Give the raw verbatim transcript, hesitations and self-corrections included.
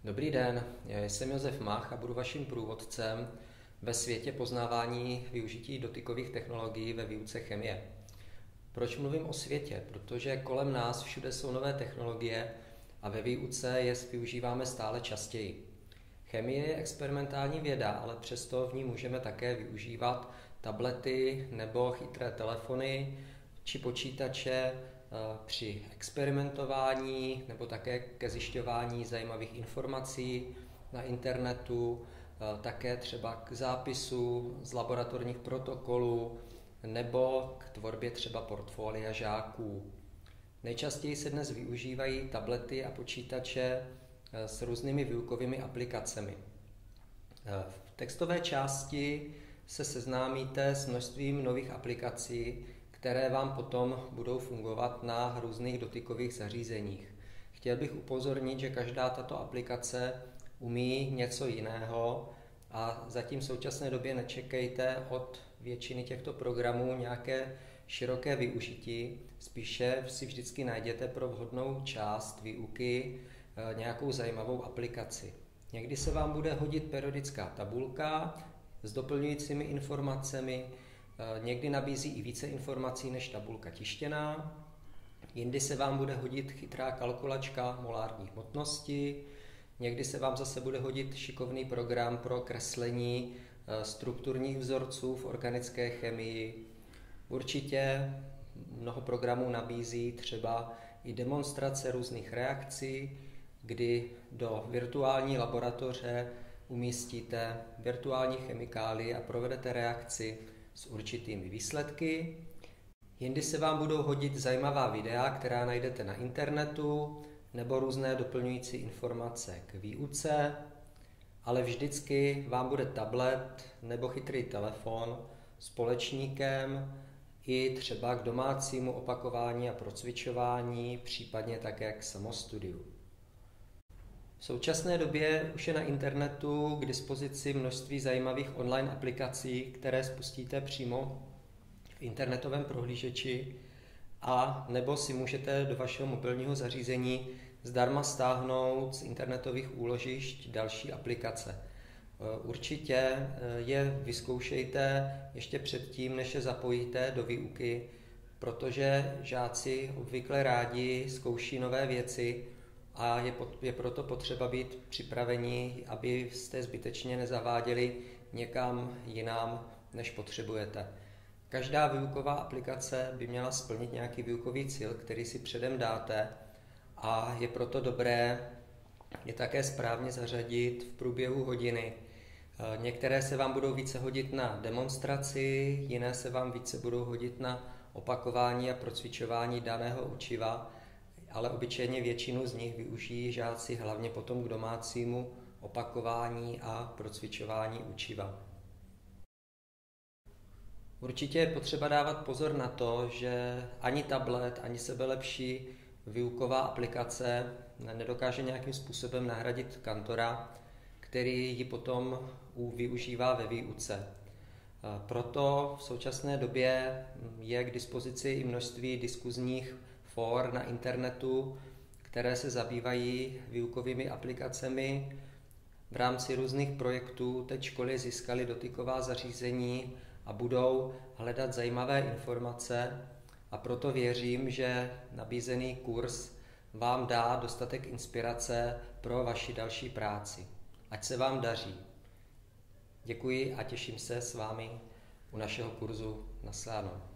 Dobrý den, já jsem Josef Mach a budu vaším průvodcem ve světě poznávání využití dotykových technologií ve výuce chemie. Proč mluvím o světě? Protože kolem nás všude jsou nové technologie a ve výuce je využíváme stále častěji. Chemie je experimentální věda, ale přesto v ní můžeme také využívat tablety nebo chytré telefony či počítače při experimentování nebo také ke zjišťování zajímavých informací na internetu, také třeba k zápisu z laboratorních protokolů nebo k tvorbě třeba portfolia žáků. Nejčastěji se dnes využívají tablety a počítače s různými výukovými aplikacemi. V textové části se seznámíte s množstvím nových aplikací, které vám potom budou fungovat na různých dotykových zařízeních. Chtěl bych upozornit, že každá tato aplikace umí něco jiného a zatím v současné době nečekejte od většiny těchto programů nějaké široké využití. Spíše si vždycky najděte pro vhodnou část výuky nějakou zajímavou aplikaci. Někdy se vám bude hodit periodická tabulka s doplňujícími informacemi, někdy nabízí i více informací než tabulka tištěná, jindy se vám bude hodit chytrá kalkulačka molární hmotnosti, někdy se vám zase bude hodit šikovný program pro kreslení strukturních vzorců v organické chemii. Určitě mnoho programů nabízí třeba i demonstrace různých reakcí, kdy do virtuální laboratoře umístíte virtuální chemikálie a provedete reakci s určitými výsledky. Jindy se vám budou hodit zajímavá videa, která najdete na internetu, nebo různé doplňující informace k výuce, ale vždycky vám bude tablet nebo chytrý telefon společníkem i třeba k domácímu opakování a procvičování, případně také k samostudiu. V současné době už je na internetu k dispozici množství zajímavých online aplikací, které spustíte přímo v internetovém prohlížeči a nebo si můžete do vašeho mobilního zařízení zdarma stáhnout z internetových úložišť další aplikace. Určitě je vyzkoušejte ještě předtím, než je zapojíte do výuky, protože žáci obvykle rádi zkouší nové věci, a je, je proto potřeba být připraveni, abyste zbytečně nezaváděli někam jinam, než potřebujete. Každá výuková aplikace by měla splnit nějaký výukový cíl, který si předem dáte, a je proto dobré je také správně zařadit v průběhu hodiny. Některé se vám budou více hodit na demonstraci, jiné se vám více budou hodit na opakování a procvičování daného učiva, ale obyčejně většinu z nich využijí žáci hlavně potom k domácímu opakování a procvičování učiva. Určitě je potřeba dávat pozor na to, že ani tablet, ani sebelepší výuková aplikace nedokáže nějakým způsobem nahradit kantora, který ji potom využívá ve výuce. Proto v současné době je k dispozici i množství diskuzních fór na internetu, které se zabývají výukovými aplikacemi. V rámci různých projektů teď školy získaly dotyková zařízení a budou hledat zajímavé informace, a proto věřím, že nabízený kurz vám dá dostatek inspirace pro vaši další práci. Ať se vám daří. Děkuji a těším se s vámi u našeho kurzu. Nasláno.